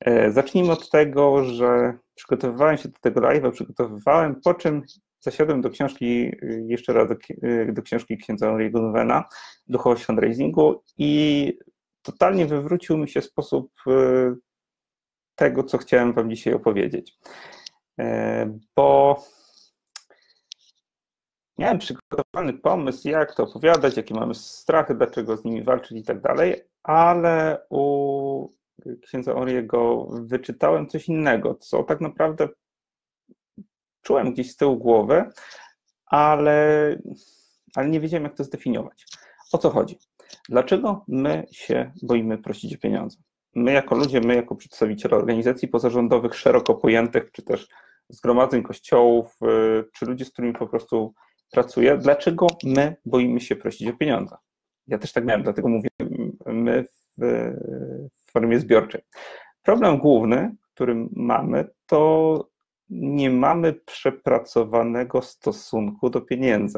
Zacznijmy od tego, że przygotowywałem się do tego live'a, po czym zasiadłem do książki, jeszcze raz do książki księdza Henry'ego Nouvena, Duchowość fundraisingu, i totalnie wywrócił mi się sposób tego, co chciałem wam dzisiaj opowiedzieć. Bo miałem przygotowany pomysł, jak to opowiadać, jakie mamy strachy, dlaczego z nimi walczyć i tak dalej, ale u księdza Henry'ego wyczytałem coś innego, co tak naprawdę czułem gdzieś z tyłu głowy, ale nie wiedziałem, jak to zdefiniować. O co chodzi? Dlaczego my się boimy prosić o pieniądze? My jako ludzie, my jako przedstawiciele organizacji pozarządowych, szeroko pojętych, czy też zgromadzeń kościołów, czy ludzie, z którymi po prostu pracuję, dlaczego my boimy się prosić o pieniądze? Ja też tak miałem, dlatego mówię my w formie zbiorczej. Problem główny, który mamy, to nie mamy przepracowanego stosunku do pieniędzy.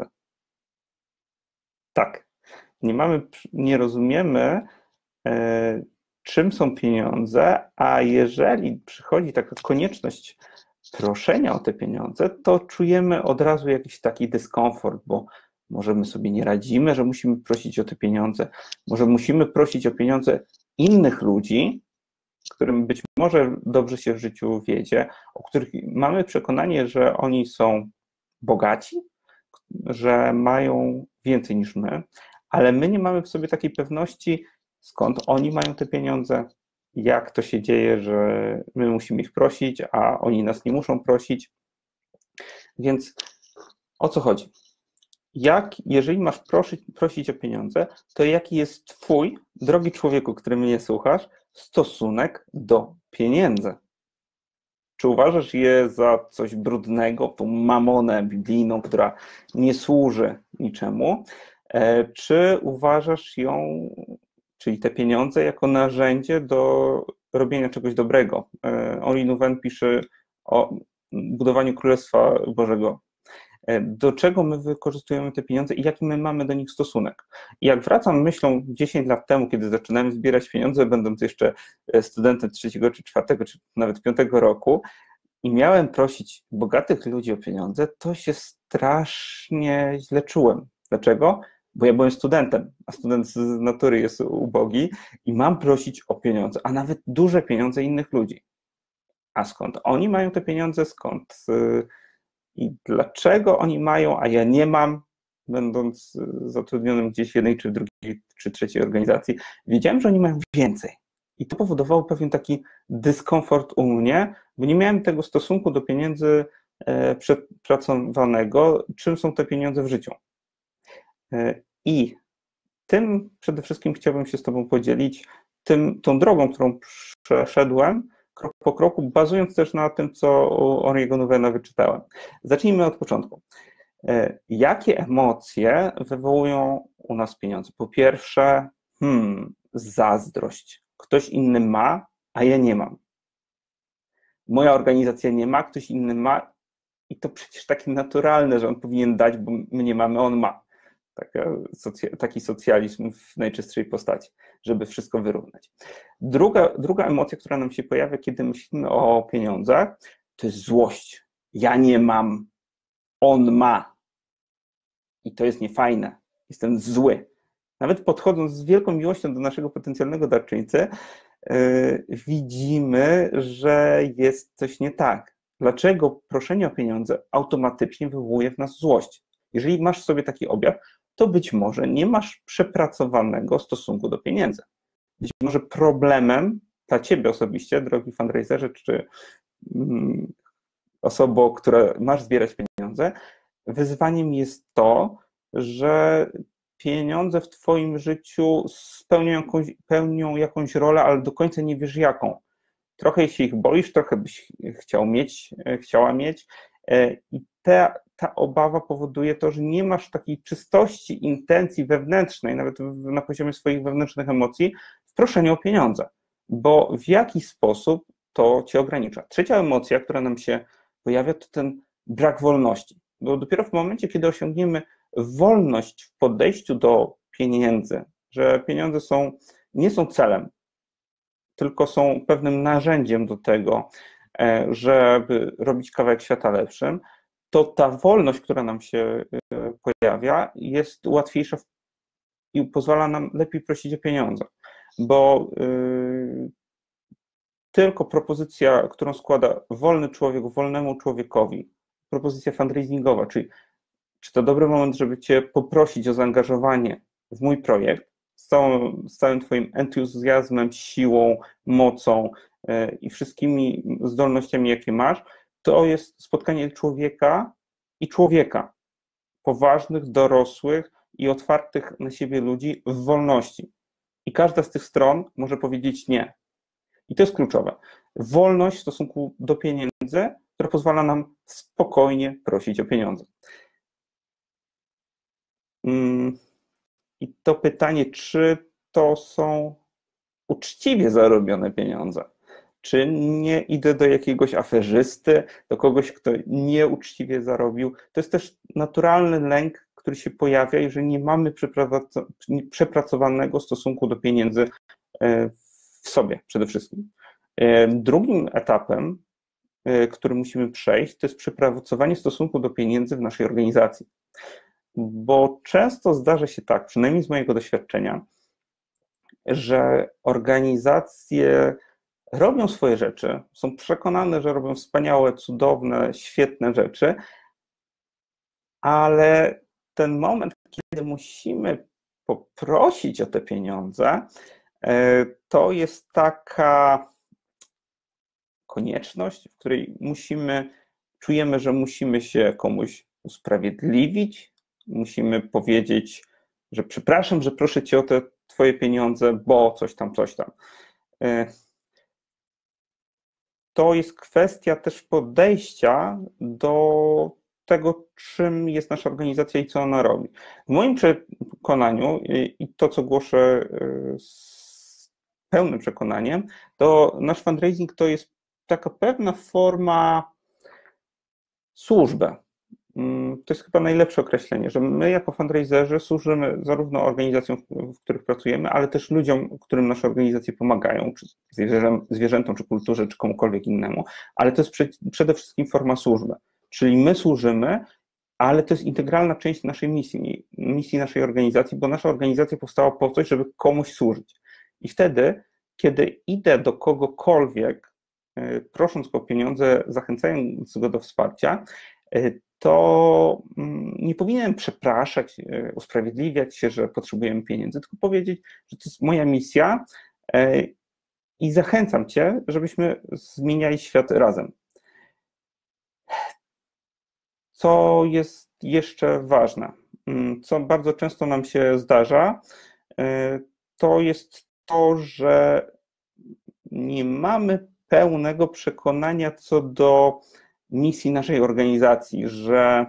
Tak, nie rozumiemy, czym są pieniądze, a jeżeli przychodzi taka konieczność proszenia o te pieniądze, to czujemy od razu jakiś taki dyskomfort, bo może my sobie nie radzimy, że musimy prosić o te pieniądze, może musimy prosić o pieniądze innych ludzi, którym być może dobrze się w życiu wiedzie, o których mamy przekonanie, że oni są bogaci, że mają więcej niż my, ale my nie mamy w sobie takiej pewności, skąd oni mają te pieniądze, jak to się dzieje, że my musimy ich prosić, a oni nas nie muszą prosić. Więc o co chodzi? Jeżeli masz prosić o pieniądze, to jaki jest twój, drogi człowieku, który mnie słuchasz, stosunek do pieniędzy? Czy uważasz je za coś brudnego, tą mamonę biblijną, która nie służy niczemu? Czy uważasz ją, czyli te pieniądze, jako narzędzie do robienia czegoś dobrego? Henri Nouwen pisze o budowaniu Królestwa Bożego. Do czego my wykorzystujemy te pieniądze i jaki my mamy do nich stosunek? I jak wracam myślą 10 lat temu, kiedy zaczynałem zbierać pieniądze, będąc jeszcze studentem 3. czy 4. czy nawet 5. roku, i miałem prosić bogatych ludzi o pieniądze, to się strasznie źle czułem. Dlaczego? Bo ja byłem studentem, a student z natury jest ubogi i mam prosić o pieniądze, a nawet duże pieniądze innych ludzi. A skąd oni mają te pieniądze, i dlaczego oni mają, a ja nie mam, będąc zatrudnionym gdzieś w jednej, czy w drugiej, czy trzeciej organizacji, wiedziałem, że oni mają więcej. I to powodowało pewien taki dyskomfort u mnie, bo nie miałem tego stosunku do pieniędzy przepracowanego, czym są te pieniądze w życiu. I tym przede wszystkim chciałbym się z tobą podzielić, tą drogą, którą przeszedłem, krok po kroku, bazując też na tym, co Henry'ego Nouvena wyczytałem. Zacznijmy od początku. Jakie emocje wywołują u nas pieniądze? Po pierwsze, zazdrość. Ktoś inny ma, a ja nie mam. Moja organizacja nie ma, ktoś inny ma i to przecież takie naturalne, że on powinien dać, bo my nie mamy, on ma. Taki socjalizm w najczystszej postaci, żeby wszystko wyrównać. Druga emocja, która nam się pojawia, kiedy myślimy o pieniądzach, to jest złość. Ja nie mam, on ma. I to jest niefajne. Jestem zły. Nawet podchodząc z wielką miłością do naszego potencjalnego darczyńcy, widzimy, że jest coś nie tak. Dlaczego proszenie o pieniądze automatycznie wywołuje w nas złość? Jeżeli masz w sobie taki objaw, to być może nie masz przepracowanego stosunku do pieniędzy. Być może problemem dla ciebie osobiście, drogi fundraiserze, czy osobo, która masz zbierać pieniądze, wyzwaniem jest to, że pieniądze w twoim życiu pełnią jakąś rolę, ale do końca nie wiesz jaką. Trochę się ich boisz, trochę byś chciała mieć i ta obawa powoduje to, że nie masz takiej czystości intencji wewnętrznej, nawet na poziomie swoich wewnętrznych emocji, w proszeniu o pieniądze, bo w jaki sposób to cię ogranicza. Trzecia emocja, która nam się pojawia, to ten brak wolności, bo dopiero w momencie, kiedy osiągniemy wolność w podejściu do pieniędzy, że pieniądze nie są celem, tylko są pewnym narzędziem do tego, żeby robić kawałek świata lepszym, to ta wolność, która nam się pojawia, jest łatwiejsza i pozwala nam lepiej prosić o pieniądze, bo tylko propozycja, którą składa wolny człowiek wolnemu człowiekowi, propozycja fundraisingowa, czyli czy to dobry moment, żeby Cię poprosić o zaangażowanie w mój projekt z całym Twoim entuzjazmem, siłą, mocą i wszystkimi zdolnościami, jakie masz, to jest spotkanie człowieka i człowieka, poważnych, dorosłych i otwartych na siebie ludzi w wolności. I każda z tych stron może powiedzieć nie. I to jest kluczowe. Wolność w stosunku do pieniędzy, która pozwala nam spokojnie prosić o pieniądze. I to pytanie, czy to są uczciwie zarobione pieniądze, czy nie idę do jakiegoś aferzysty, do kogoś, kto nieuczciwie zarobił. To jest też naturalny lęk, który się pojawia, jeżeli nie mamy przepracowanego stosunku do pieniędzy w sobie przede wszystkim. Drugim etapem, który musimy przejść, to jest przepracowanie stosunku do pieniędzy w naszej organizacji. Bo często zdarza się tak, przynajmniej z mojego doświadczenia, że organizacje robią swoje rzeczy, są przekonane, że robią wspaniałe, cudowne, świetne rzeczy, ale ten moment, kiedy musimy poprosić o te pieniądze, to jest taka konieczność, w której czujemy, że musimy się komuś usprawiedliwić, musimy powiedzieć, że przepraszam, że proszę Cię o te Twoje pieniądze, bo coś tam. To jest kwestia też podejścia do tego, czym jest nasza organizacja i co ona robi. W moim przekonaniu i to, co głoszę z pełnym przekonaniem, to nasz fundraising to jest taka pewna forma służby. To jest chyba najlepsze określenie, że my jako fundraiserzy służymy zarówno organizacjom, w których pracujemy, ale też ludziom, którym nasze organizacje pomagają, czy zwierzętom, czy kulturze, czy komukolwiek innemu, ale to jest przede wszystkim forma służby. Czyli my służymy, ale to jest integralna część naszej misji naszej organizacji, bo nasza organizacja powstała po coś, żeby komuś służyć. I wtedy, kiedy idę do kogokolwiek, prosząc go o pieniądze, zachęcając go do wsparcia, to nie powinienem przepraszać, usprawiedliwiać się, że potrzebujemy pieniędzy, tylko powiedzieć, że to jest moja misja i zachęcam Cię, żebyśmy zmieniali świat razem. Co jest jeszcze ważne, co bardzo często nam się zdarza, to jest to, że nie mamy pełnego przekonania co do misji naszej organizacji, że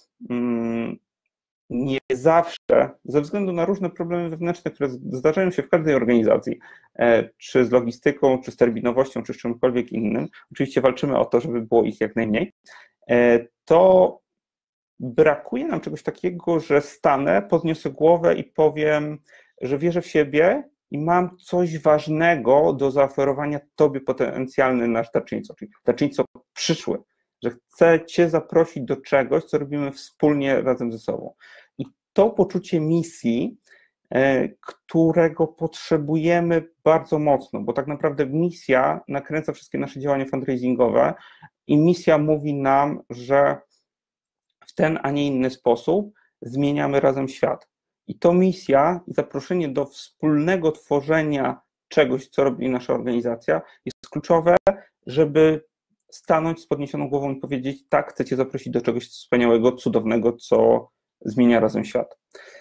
nie zawsze, ze względu na różne problemy wewnętrzne, które zdarzają się w każdej organizacji, czy z logistyką, czy z terminowością, czy z czymkolwiek innym, oczywiście walczymy o to, żeby było ich jak najmniej, to brakuje nam czegoś takiego, że stanę, podniosę głowę i powiem, że wierzę w siebie i mam coś ważnego do zaoferowania Tobie, potencjalny nasz darczyńco, czyli darczyńco przyszły, że chcę Cię zaprosić do czegoś, co robimy wspólnie razem ze sobą. I to poczucie misji, którego potrzebujemy bardzo mocno, bo tak naprawdę misja nakręca wszystkie nasze działania fundraisingowe i misja mówi nam, że w ten, a nie inny sposób zmieniamy razem świat. I to misja i zaproszenie do wspólnego tworzenia czegoś, co robi nasza organizacja, jest kluczowe, żeby stanąć z podniesioną głową i powiedzieć, tak, chcę Cię zaprosić do czegoś wspaniałego, cudownego, co zmienia razem świat.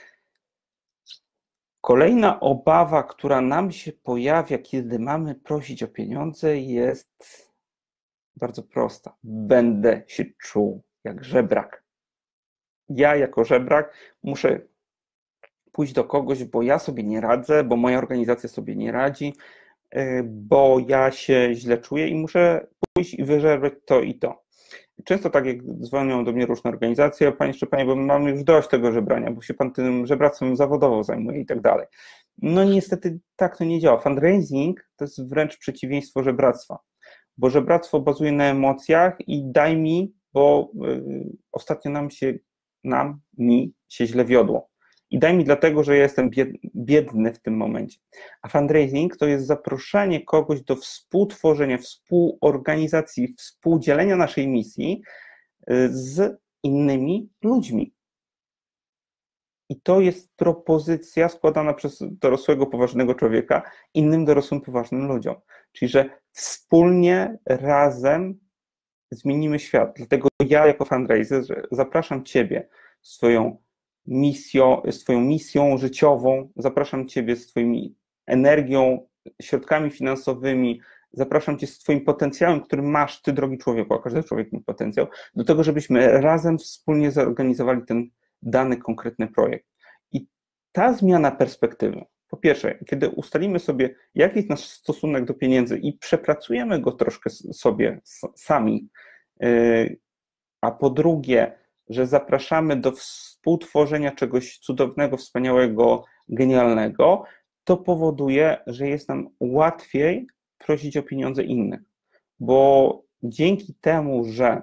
Kolejna obawa, która nam się pojawia, kiedy mamy prosić o pieniądze, jest bardzo prosta. Będę się czuł jak żebrak. Ja jako żebrak muszę pójść do kogoś, bo ja sobie nie radzę, bo moja organizacja sobie nie radzi, bo ja się źle czuję i muszę pójść i wyżebrać to i to. Często tak jak dzwonią do mnie różne organizacje, Panie Szczepanie, bo mam już dość tego żebrania, bo się Pan tym żebractwem zawodowo zajmuje i tak dalej. No niestety tak to nie działa. Fundraising to jest wręcz przeciwieństwo żebractwa, bo żebractwo bazuje na emocjach i daj mi, bo ostatnio mi się źle wiodło. I daj mi dlatego, że ja jestem biedny w tym momencie. A fundraising to jest zaproszenie kogoś do współtworzenia, współorganizacji, współdzielenia naszej misji z innymi ludźmi. I to jest propozycja składana przez dorosłego, poważnego człowieka innym dorosłym, poważnym ludziom. Czyli, że wspólnie, razem zmienimy świat. Dlatego ja jako fundraiser zapraszam Ciebie swoją misją życiową, zapraszam Ciebie z Twoimi energią, środkami finansowymi, zapraszam Cię z Twoim potencjałem, który masz Ty, drogi człowieku, a każdy człowiek ma potencjał, do tego, żebyśmy razem wspólnie zorganizowali ten dany konkretny projekt. I ta zmiana perspektywy, po pierwsze, kiedy ustalimy sobie, jaki jest nasz stosunek do pieniędzy i przepracujemy go troszkę sobie sami, a po drugie, że zapraszamy do współtworzenia czegoś cudownego, wspaniałego, genialnego, to powoduje, że jest nam łatwiej prosić o pieniądze innych, bo dzięki temu, że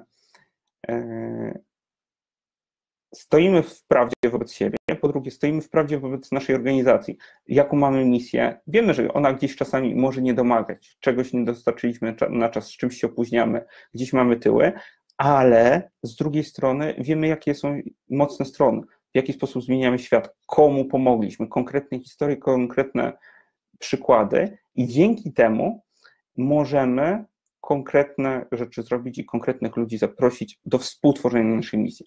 stoimy w prawdzie wobec siebie, po drugie stoimy w prawdzie wobec naszej organizacji, jaką mamy misję, wiemy, że ona gdzieś czasami może nie domagać, czegoś nie dostarczyliśmy na czas, z czymś się opóźniamy, gdzieś mamy tyły, ale z drugiej strony wiemy, jakie są mocne strony, w jaki sposób zmieniamy świat, komu pomogliśmy, konkretne historie, konkretne przykłady i dzięki temu możemy konkretne rzeczy zrobić i konkretnych ludzi zaprosić do współtworzenia naszej misji.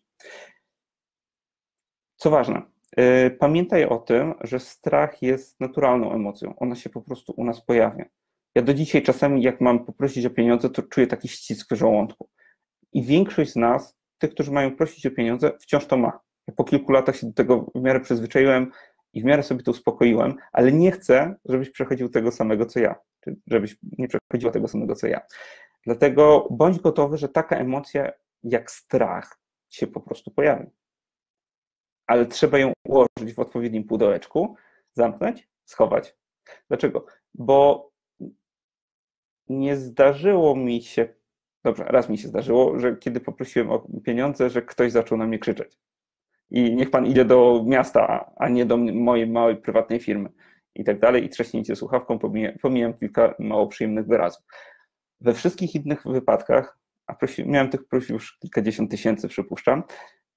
Co ważne, pamiętaj o tym, że strach jest naturalną emocją, ona się po prostu u nas pojawia. Ja do dzisiaj czasami, jak mam poprosić o pieniądze, to czuję taki ścisk w żołądku. I większość z nas, tych, którzy mają prosić o pieniądze, wciąż to ma. Ja po kilku latach się do tego w miarę przyzwyczaiłem i w miarę sobie to uspokoiłem, ale nie chcę, żebyś przechodził tego samego, co ja, czy żebyś nie przechodziła tego samego, co ja. Dlatego bądź gotowy, że taka emocja jak strach się po prostu pojawi. Ale trzeba ją ułożyć w odpowiednim pudełeczku, zamknąć, schować. Dlaczego? Bo nie zdarzyło mi się, dobrze, raz mi się zdarzyło, że kiedy poprosiłem o pieniądze, że ktoś zaczął na mnie krzyczeć. I niech pan idzie do miasta, a nie do mojej małej prywatnej firmy i tak dalej. I trzaśnięcie słuchawką, pomijam kilka mało przyjemnych wyrazów. We wszystkich innych wypadkach, a miałem tych prośb już kilkadziesiąt tysięcy, przypuszczam,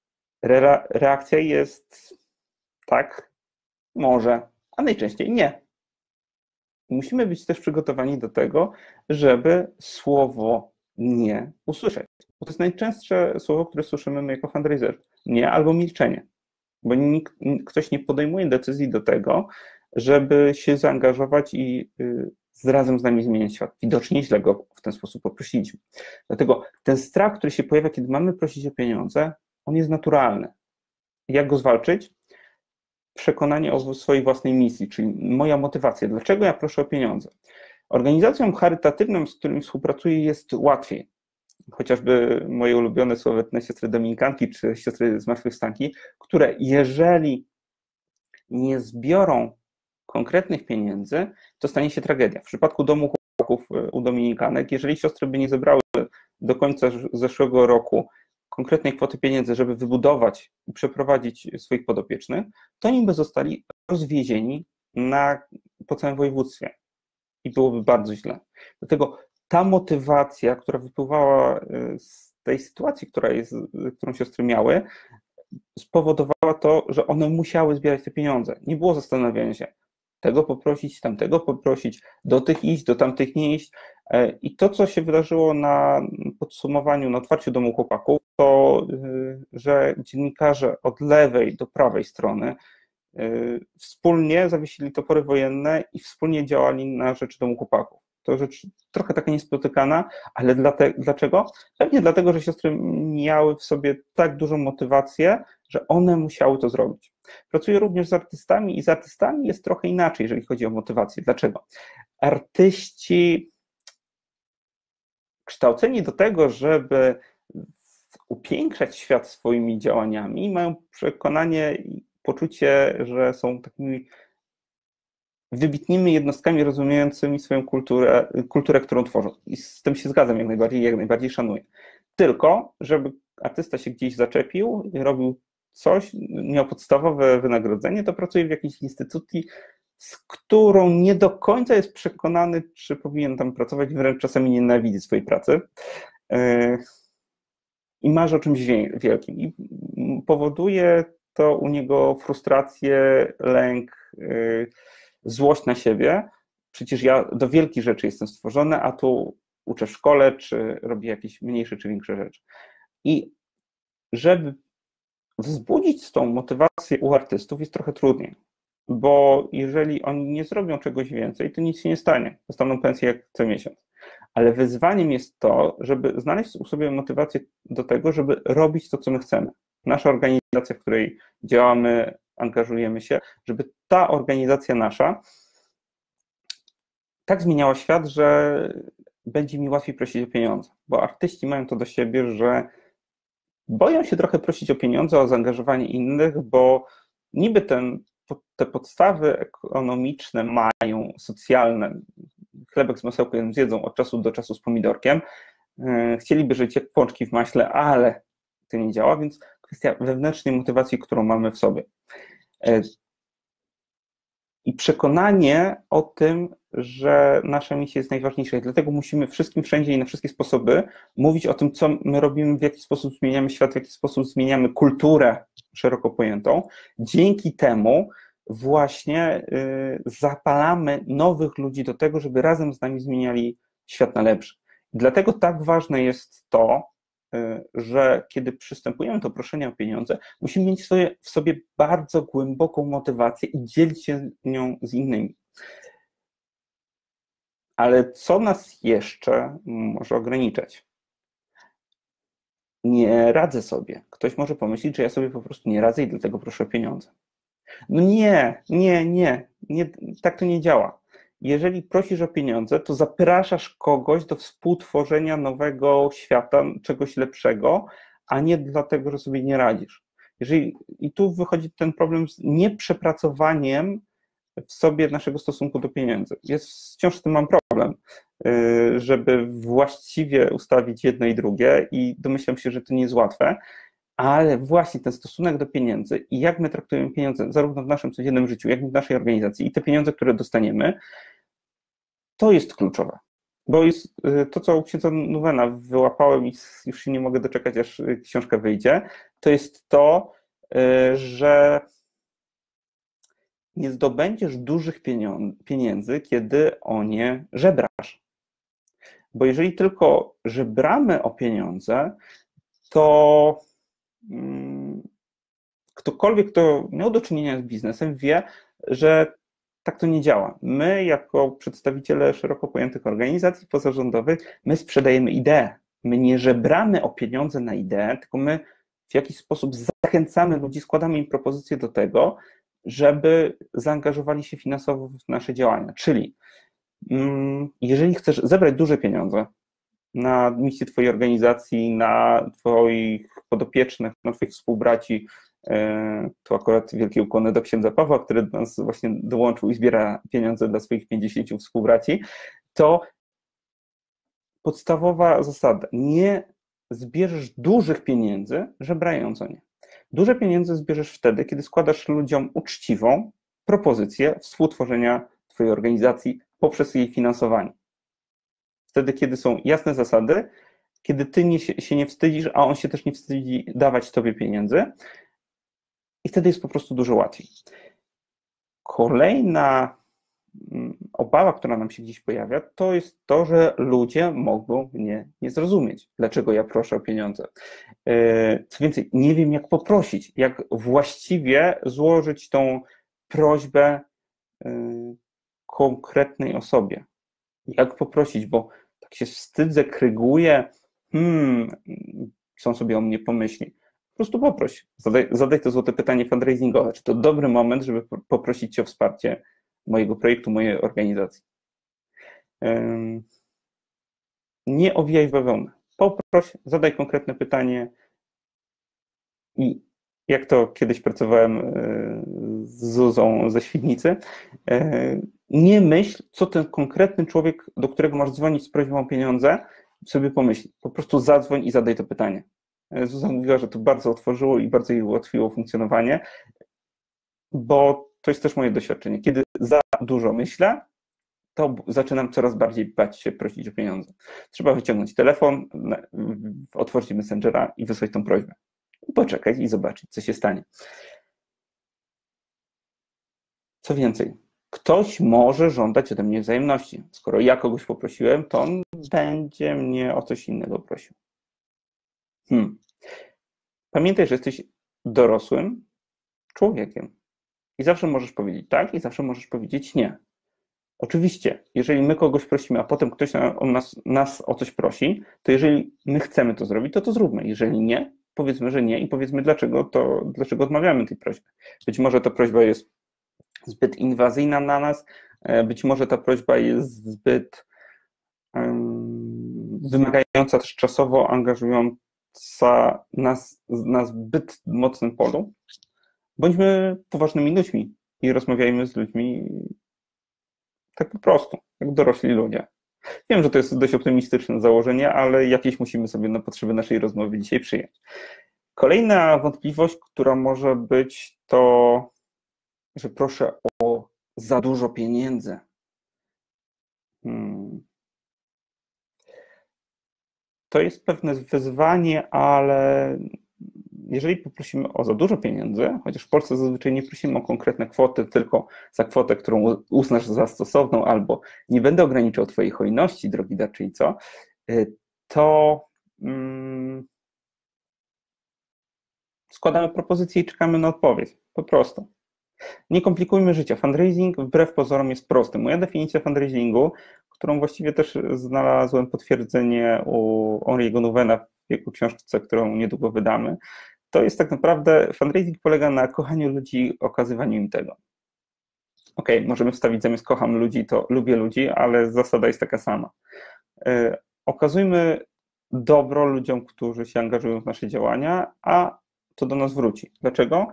reakcja jest tak, może, a najczęściej nie. Musimy być też przygotowani do tego, żeby słowo nie usłyszeć. Bo to jest najczęstsze słowo, które słyszymy my jako fundraiser. Nie albo milczenie. Bo ktoś nie podejmuje decyzji do tego, żeby się zaangażować i razem z nami zmieniać świat. Widocznie źle go w ten sposób poprosiliśmy. Dlatego ten strach, który się pojawia, kiedy mamy prosić o pieniądze, on jest naturalny. Jak go zwalczyć? Przekonanie o swojej własnej misji, czyli moja motywacja. Dlaczego ja proszę o pieniądze? Organizacjom charytatywnym, z którymi współpracuję, jest łatwiej. Chociażby moje ulubione sławetne siostry dominikanki czy siostry zmartwychwstanki, które jeżeli nie zbiorą konkretnych pieniędzy, to stanie się tragedia. W przypadku domu chłopaków u dominikanek, jeżeli siostry by nie zebrały do końca zeszłego roku konkretnej kwoty pieniędzy, żeby wybudować i przeprowadzić swoich podopiecznych, to oni by zostali rozwiezieni po całym województwie i byłoby bardzo źle. Dlatego ta motywacja, która wypływała z tej sytuacji, którą siostry miały, spowodowała to, że one musiały zbierać te pieniądze. Nie było zastanawiania się, tego poprosić, tamtego poprosić, do tych iść, do tamtych nie iść. I to, co się wydarzyło na podsumowaniu, na otwarciu Domu Chłopaków, to, że dziennikarze od lewej do prawej strony wspólnie zawiesili topory wojenne i wspólnie działali na rzecz Domu Chłopaków. To rzecz trochę taka niespotykana, ale dlaczego? Pewnie dlatego, że siostry miały w sobie tak dużą motywację, że one musiały to zrobić. Pracuję również z artystami i z artystami jest trochę inaczej, jeżeli chodzi o motywację. Dlaczego? Artyści kształceni do tego, żeby upiększać świat swoimi działaniami, mają przekonanie i poczucie, że są takimi wybitnymi jednostkami rozumiejącymi swoją kulturę, którą tworzą. I z tym się zgadzam jak najbardziej szanuję. Tylko, żeby artysta się gdzieś zaczepił i robił coś, miał podstawowe wynagrodzenie, to pracuje w jakiejś instytucji, z którą nie do końca jest przekonany, czy powinien tam pracować, wręcz czasami nienawidzi swojej pracy. I marzy o czymś wielkim. I powoduje to u niego frustrację, lęk, złość na siebie. Przecież ja do wielkich rzeczy jestem stworzony, a tu uczę w szkole, czy robię jakieś mniejsze czy większe rzeczy. I żeby wzbudzić tą motywację u artystów jest trochę trudniej, bo jeżeli oni nie zrobią czegoś więcej, to nic się nie stanie. Dostaną pensję jak co miesiąc. Ale wyzwaniem jest to, żeby znaleźć u sobie motywację do tego, żeby robić to, co my chcemy. Nasza organizacja, w której działamy, angażujemy się, żeby ta organizacja nasza tak zmieniała świat, że będzie mi łatwiej prosić o pieniądze. Bo artyści mają to do siebie, że boją się trochę prosić o pieniądze, o zaangażowanie innych, bo niby te podstawy ekonomiczne mają, socjalne, chlebek z masełkiem zjedzą od czasu do czasu z pomidorkiem, chcieliby żyć jak pączki w maśle, ale to nie działa, więc kwestia wewnętrznej motywacji, którą mamy w sobie. I przekonanie o tym, że nasza misja jest najważniejsza i dlatego musimy wszystkim, wszędzie i na wszystkie sposoby mówić o tym, co my robimy, w jaki sposób zmieniamy świat, w jaki sposób zmieniamy kulturę szeroko pojętą. Dzięki temu właśnie zapalamy nowych ludzi do tego, żeby razem z nami zmieniali świat na lepszy. Dlatego tak ważne jest to, że kiedy przystępujemy do proszenia o pieniądze, musimy mieć w sobie bardzo głęboką motywację i dzielić się nią z innymi. Ale co nas jeszcze może ograniczać? Nie radzę sobie. Ktoś może pomyśleć, że ja sobie po prostu nie radzę i dlatego proszę o pieniądze. No nie, tak to nie działa. Jeżeli prosisz o pieniądze, to zapraszasz kogoś do współtworzenia nowego świata, czegoś lepszego, a nie dlatego, że sobie nie radzisz. I tu wychodzi ten problem z nieprzepracowaniem w sobie naszego stosunku do pieniędzy. Wciąż z tym mam problem, żeby właściwie ustawić jedno i drugie i domyślam się, że to nie jest łatwe, ale właśnie ten stosunek do pieniędzy i jak my traktujemy pieniądze zarówno w naszym codziennym życiu, jak i w naszej organizacji i te pieniądze, które dostaniemy, to jest kluczowe. Bo jest to, co u księdza Nouwena wyłapałem i już się nie mogę doczekać, aż książka wyjdzie, to jest to, że nie zdobędziesz dużych pieniędzy, kiedy o nie żebrasz. Bo jeżeli tylko żebramy o pieniądze, to ktokolwiek, kto miał do czynienia z biznesem, wie, że tak to nie działa. My, jako przedstawiciele szeroko pojętych organizacji pozarządowych, my sprzedajemy ideę. My nie żebramy o pieniądze na ideę, tylko my w jakiś sposób zachęcamy ludzi, składamy im propozycje do tego, żeby zaangażowali się finansowo w nasze działania. Czyli jeżeli chcesz zebrać duże pieniądze na misję twojej organizacji, na twoich podopiecznych, na twoich współbraci, tu akurat wielkie ukłony do księdza Pawła, który do nas właśnie dołączył i zbiera pieniądze dla swoich 50 współbraci, to podstawowa zasada, nie zbierzesz dużych pieniędzy, żebrając o nie. Duże pieniądze zbierzesz wtedy, kiedy składasz ludziom uczciwą propozycję współtworzenia twojej organizacji poprzez jej finansowanie. Wtedy, kiedy są jasne zasady, kiedy ty się nie wstydzisz, a on się też nie wstydzi dawać tobie pieniędzy i wtedy jest po prostu dużo łatwiej. Kolejna obawa, która nam się gdzieś pojawia, to jest to, że ludzie mogą mnie nie zrozumieć, dlaczego ja proszę o pieniądze. Co więcej, nie wiem, jak poprosić, jak właściwie złożyć tą prośbę konkretnej osobie. Jak poprosić, bo tak się wstydzę, kryguję, co on sobie o mnie pomyśli. Po prostu poproś. Zadaj to złote pytanie fundraisingowe. Czy to dobry moment, żeby poprosić cię o wsparcie mojego projektu, mojej organizacji? Nie owijaj w bawełnę. Poproś, zadaj konkretne pytanie i jak to kiedyś pracowałem z Zuzą ze Świdnicy, nie myśl, co ten konkretny człowiek, do którego masz dzwonić z prośbą o pieniądze, sobie pomyśli. Po prostu zadzwoń i zadaj to pytanie. Zuzanna mówiła, że to bardzo otworzyło i bardzo jej ułatwiło funkcjonowanie, bo to jest też moje doświadczenie. Kiedy za dużo myślę, to zaczynam coraz bardziej bać się prosić o pieniądze. Trzeba wyciągnąć telefon, otworzyć Messengera i wysłać tą prośbę. Poczekać i zobaczyć, co się stanie. Co więcej, ktoś może żądać ode mnie wzajemności. Skoro ja kogoś poprosiłem, to on będzie mnie o coś innego prosił. Pamiętaj, że jesteś dorosłym człowiekiem i zawsze możesz powiedzieć tak i zawsze możesz powiedzieć nie. Oczywiście, jeżeli my kogoś prosimy, a potem ktoś nas o coś prosi, to jeżeli my chcemy to zrobić, to zróbmy. Jeżeli nie, powiedzmy, że nie i powiedzmy, dlaczego odmawiamy tej prośby. Być może ta prośba jest zbyt inwazyjna na nas, być może ta prośba jest zbyt wymagająca też czasowo, angażująca nas na zbyt mocnym polu. Bądźmy poważnymi ludźmi i rozmawiajmy z ludźmi tak po prostu, jak dorośli ludzie. Wiem, że to jest dość optymistyczne założenie, ale jakieś musimy sobie na potrzeby naszej rozmowy dzisiaj przyjąć. Kolejna wątpliwość, która może być, to, że proszę o za dużo pieniędzy. To jest pewne wyzwanie, ale jeżeli poprosimy o za dużo pieniędzy, chociaż w Polsce zazwyczaj nie prosimy o konkretne kwoty, tylko za kwotę, którą uznasz za stosowną, albo nie będę ograniczał twojej hojności, drogi darczyńco, to składamy propozycję i czekamy na odpowiedź. Po prostu. Nie komplikujmy życia. Fundraising wbrew pozorom jest prosty. Moja definicja fundraisingu, którą właściwie też znalazłem potwierdzenie u Henri'ego Nouvena w jego książce, którą niedługo wydamy, to jest tak naprawdę, fundraising polega na kochaniu ludzi, okazywaniu im tego. Okej, możemy wstawić zamiast kocham ludzi, to lubię ludzi, ale zasada jest taka sama. Okazujmy dobro ludziom, którzy się angażują w nasze działania, a to do nas wróci. Dlaczego?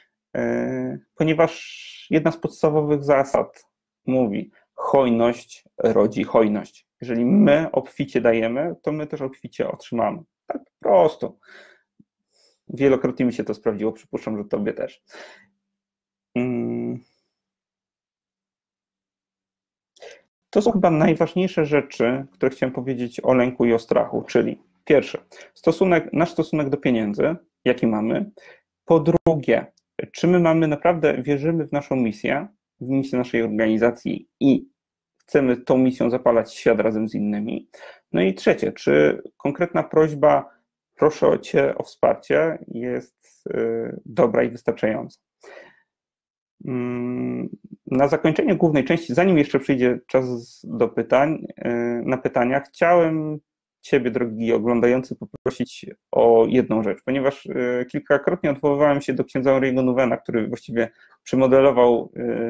Ponieważ jedna z podstawowych zasad mówi, hojność rodzi hojność. Jeżeli my obficie dajemy, to my też obficie otrzymamy. Tak po prostu. Wielokrotnie mi się to sprawdziło, przypuszczam, że tobie też. To są chyba najważniejsze rzeczy, które chciałem powiedzieć o lęku i o strachu, czyli pierwsze, nasz stosunek do pieniędzy, jaki mamy. Po drugie, czy my naprawdę wierzymy w naszą misję, w misję naszej organizacji i chcemy tą misją zapalać świat razem z innymi. No i trzecie, czy konkretna prośba, proszę Cię o wsparcie, jest dobra i wystarczająca. Na zakończenie głównej części, zanim jeszcze przyjdzie czas do pytań, na pytania, chciałem Ciebie, drogi oglądający, poprosić o jedną rzecz, ponieważ kilkakrotnie odwoływałem się do księdza Henri'ego Nouvena, który właściwie przemodelował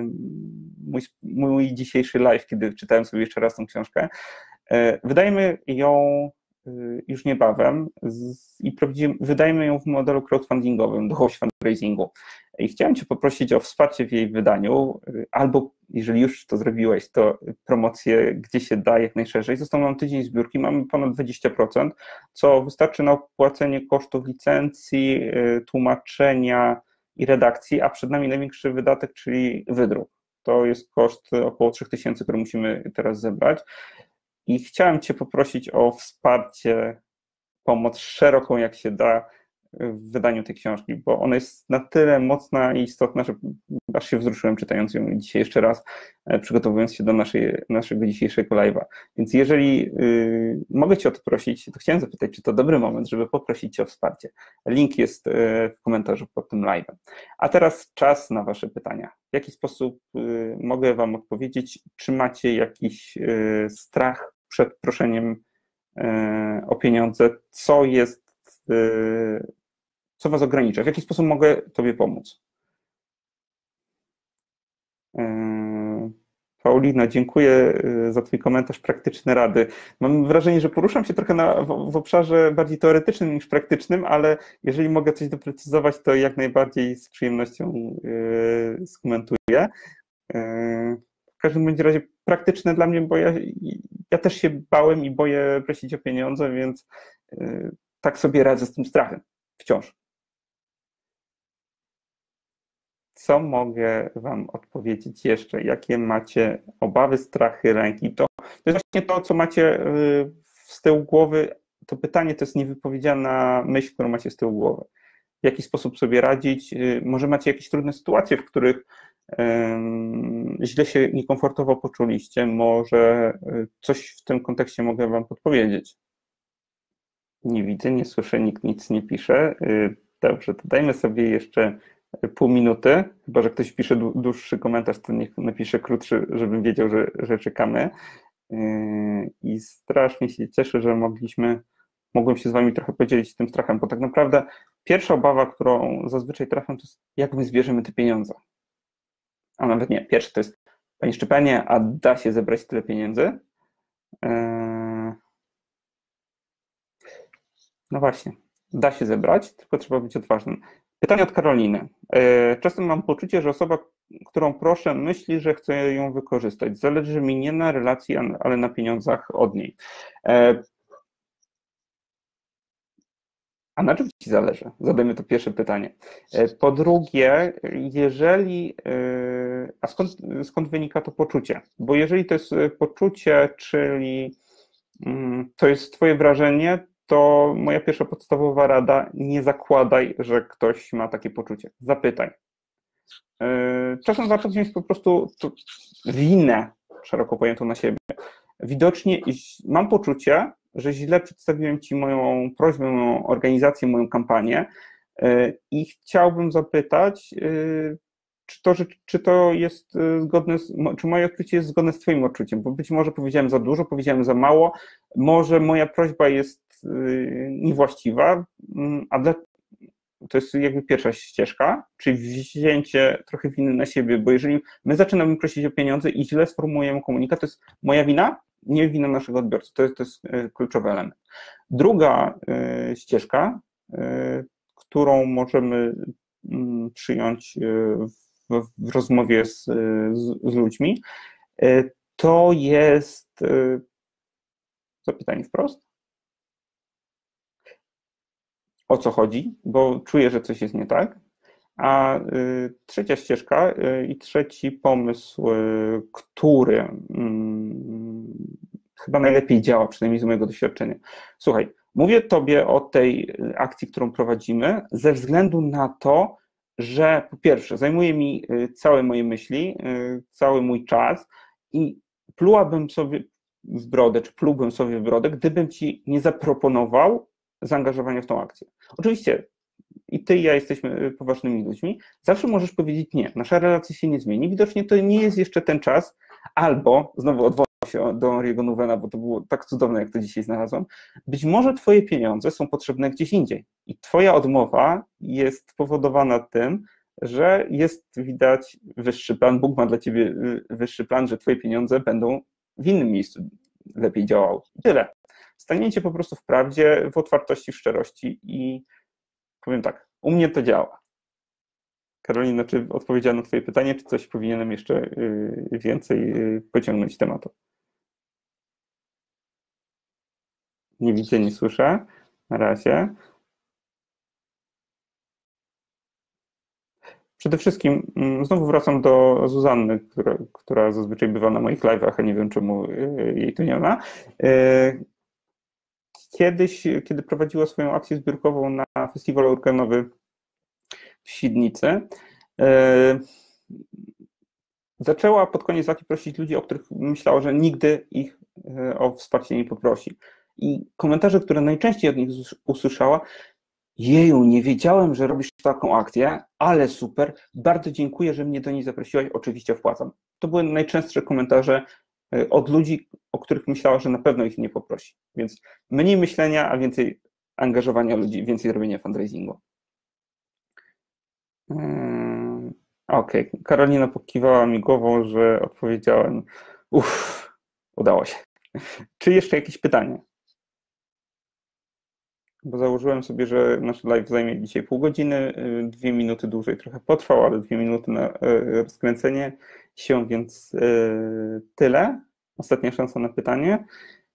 mój dzisiejszy live, kiedy czytałem sobie jeszcze raz tą książkę. Wydajemy ją już niebawem i wydajemy ją w modelu crowdfundingowym, duchowość fundraisingu. I chciałem Cię poprosić o wsparcie w jej wydaniu, albo jeżeli już to zrobiłeś, to promocję, gdzie się da jak najszerzej. Został nam tydzień zbiórki, mamy ponad 20%, co wystarczy na opłacenie kosztów licencji, tłumaczenia i redakcji, a przed nami największy wydatek, czyli wydruk. To jest koszt około 3000, który musimy teraz zebrać. I chciałem Cię poprosić o wsparcie, pomoc szeroką jak się da w wydaniu tej książki, bo ona jest na tyle mocna i istotna, że aż się wzruszyłem czytając ją dzisiaj jeszcze raz, przygotowując się do naszego dzisiejszego live'a. Więc jeżeli mogę Cię o to prosić, to chciałem zapytać, czy to dobry moment, żeby poprosić Cię o wsparcie. Link jest w komentarzu pod tym live'em. A teraz czas na Wasze pytania. W jaki sposób mogę Wam odpowiedzieć? Czy macie jakiś strach przed proszeniem o pieniądze? Co Was ogranicza? W jaki sposób mogę Tobie pomóc? Paulina, dziękuję za Twój komentarz, praktyczne rady. Mam wrażenie, że poruszam się trochę w obszarze bardziej teoretycznym niż praktycznym, ale jeżeli mogę coś doprecyzować, to jak najbardziej z przyjemnością skomentuję. W każdym bądź razie praktyczne dla mnie, bo ja też się bałem i boję prosić o pieniądze, więc tak sobie radzę z tym strachem wciąż. Co mogę wam odpowiedzieć jeszcze? Jakie macie obawy, strachy, lęki? To jest właśnie to, co macie z tyłu głowy. To pytanie to jest niewypowiedziana myśl, którą macie z tyłu głowy. W jaki sposób sobie radzić? Może macie jakieś trudne sytuacje, w których źle się niekomfortowo poczuliście. Może coś w tym kontekście mogę wam podpowiedzieć. Nie widzę, nie słyszę, nikt nic nie pisze. Dobrze, to dajmy sobie jeszcze pół minuty, chyba że ktoś pisze dłuższy komentarz, to niech napisze krótszy, żebym wiedział, że czekamy. I strasznie się cieszę, że mogłem się z wami trochę podzielić tym strachem, bo tak naprawdę pierwsza obawa, którą zazwyczaj trafiam, to jest jak my zbierzemy te pieniądze. A nawet nie, pierwsze to jest, panie Szczepanie, a da się zebrać tyle pieniędzy? No właśnie, da się zebrać, tylko trzeba być odważnym. Pytanie od Karoliny. Czasem mam poczucie, że osoba, którą proszę, myśli, że chcę ją wykorzystać. Zależy mi nie na relacji, ale na pieniądzach od niej. A na czym ci zależy? Zadajmy to pierwsze pytanie. Po drugie, skąd wynika to poczucie? Bo jeżeli to jest poczucie, czyli to jest twoje wrażenie, to moja pierwsza podstawowa rada, nie zakładaj, że ktoś ma takie poczucie. Zapytaj. Czasem warto wziąć po prostu winę szeroko pojętą na siebie. Widocznie mam poczucie, że źle przedstawiłem ci moją prośbę, moją organizację, moją kampanię i chciałbym zapytać, czy to jest zgodne, czy moje odczucie jest zgodne z twoim odczuciem, bo być może powiedziałem za dużo, powiedziałem za mało, może moja prośba jest niewłaściwa, to jest jakby pierwsza ścieżka, czyli wzięcie trochę winy na siebie, bo jeżeli my zaczynamy prosić o pieniądze i źle sformułujemy komunikat, to jest moja wina, nie wina naszego odbiorcy, to jest kluczowy element. Druga ścieżka, którą możemy przyjąć w rozmowie z ludźmi, to jest zapytanie wprost. O co chodzi, bo czuję, że coś jest nie tak. A trzecia ścieżka i trzeci pomysł, który chyba najlepiej działa, przynajmniej z mojego doświadczenia. Słuchaj, mówię tobie o tej akcji, którą prowadzimy, ze względu na to, że po pierwsze zajmuje mi całe moje myśli, cały mój czas i plułabym sobie w brodę, czy plułbym sobie w brodę, gdybym ci nie zaproponował zaangażowania w tą akcję. Oczywiście i ty i ja jesteśmy poważnymi ludźmi, zawsze możesz powiedzieć nie, nasza relacja się nie zmieni, widocznie to nie jest jeszcze ten czas, albo, znowu odwołam się do Henri'ego Nouvena, bo to było tak cudowne, jak to dzisiaj znalazłem, być może twoje pieniądze są potrzebne gdzieś indziej i twoja odmowa jest spowodowana tym, że jest widać wyższy plan, Bóg ma dla ciebie wyższy plan, że twoje pieniądze będą w innym miejscu lepiej działały. I tyle. Staniecie po prostu w prawdzie, w otwartości, w szczerości i powiem tak, u mnie to działa. Karolina, czy odpowiedziałem na twoje pytanie, czy coś powinienem jeszcze więcej pociągnąć tematu? Nie widzę, nie słyszę. Na razie. Przede wszystkim znowu wracam do Zuzanny, która zazwyczaj bywa na moich live'ach, a nie wiem, czemu jej tu nie ma. Kiedyś, kiedy prowadziła swoją akcję zbiórkową na festiwal organowy w Świdnicy, zaczęła pod koniec lat prosić ludzi, o których myślała, że nigdy ich o wsparcie nie poprosi. I komentarze, które najczęściej od nich usłyszała: jeju, nie wiedziałem, że robisz taką akcję, ale super, bardzo dziękuję, że mnie do niej zaprosiłaś, oczywiście wpłacam. To były najczęstsze komentarze od ludzi, o których myślała, że na pewno ich nie poprosi. Więc mniej myślenia, a więcej angażowania ludzi, więcej robienia fundraisingu. Okej, Karolina pokiwała mi głową, że odpowiedziałem. Udało się. Czy jeszcze jakieś pytanie? bo założyłem sobie, że nasz live zajmie dzisiaj pół godziny, 2 minuty dłużej trochę potrwał, ale 2 minuty na rozkręcenie się, więc tyle. Ostatnia szansa na pytanie.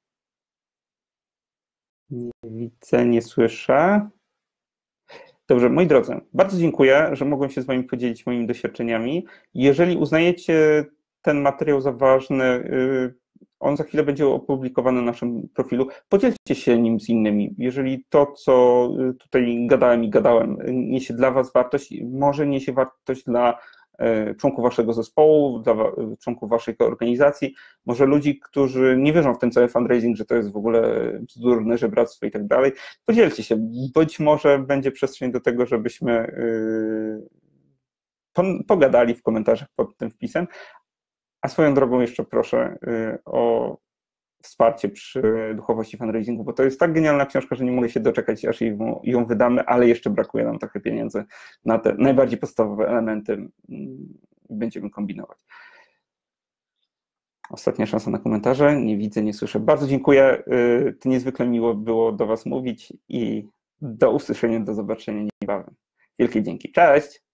Nie widzę, nie słyszę. Dobrze, moi drodzy, bardzo dziękuję, że mogłem się z Wami podzielić moimi doświadczeniami. Jeżeli uznajecie ten materiał za ważny, on za chwilę będzie opublikowany na naszym profilu. Podzielcie się nim z innymi. Jeżeli to, co tutaj gadałem, niesie dla Was wartość, może niesie wartość dla członków Waszego zespołu, dla członków Waszej organizacji, może ludzi, którzy nie wierzą w ten cały fundraising, że to jest w ogóle bzdurne żebractwo i tak dalej. Podzielcie się. Być może będzie przestrzeń do tego, żebyśmy pogadali w komentarzach pod tym wpisem. A swoją drogą jeszcze proszę o wsparcie przy duchowości fundraisingu, bo to jest tak genialna książka, że nie mogę się doczekać, aż ją wydamy, ale jeszcze brakuje nam trochę pieniędzy na te najbardziej podstawowe elementy. Będziemy kombinować. Ostatnia szansa na komentarze. Nie widzę, nie słyszę. Bardzo dziękuję. To niezwykle miło było do Was mówić i do usłyszenia, do zobaczenia niebawem. Wielkie dzięki. Cześć!